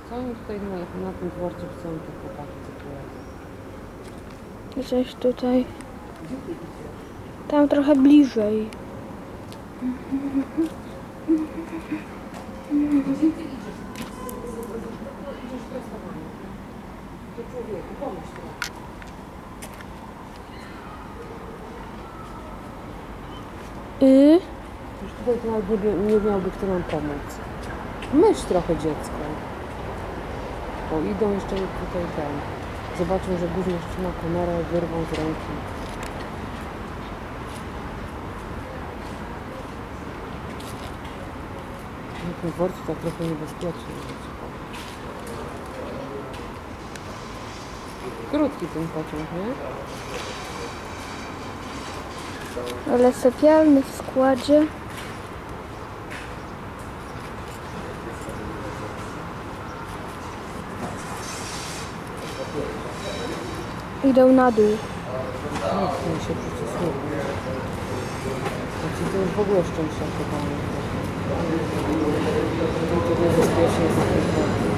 Co oni tutaj na tym dworcu chcą, te chłopaki, co tu jest? Gdzieś tutaj. Tam trochę bliżej. Gdzie ty idziesz? Idziesz prostowanie. Do człowieku, pomyśl trochę. Już tutaj to nawet nie miałby kto nam pomóc. Myśl trochę, dziecko. O, idą jeszcze tutaj ten. Zobaczą, że gówniarz trzyma kamerę, wyrwą z ręki. Na tym dworcu tak trochę niebezpiecznie. Krótki ten pociąg, nie? Ale sypialny w składzie. Idą na dół. No, to się przyczesuje. Znaczy, to już w ogóle szczęścia chyba nie. To niebezpiecznie jest na tym dworcu.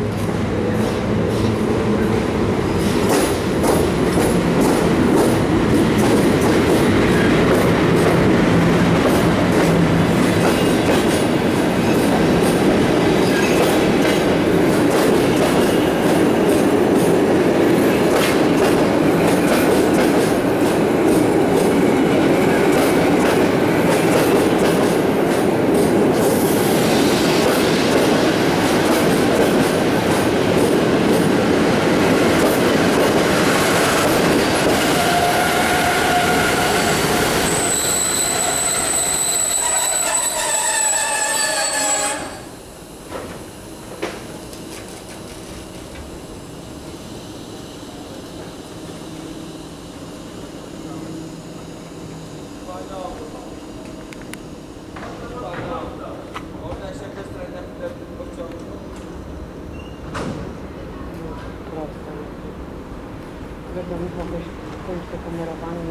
Dobra, Michał, weź kończ to kamerowanie.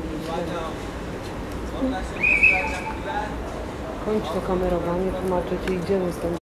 Kończ to kamerowanie, tłumaczę ci, idziemy stąd.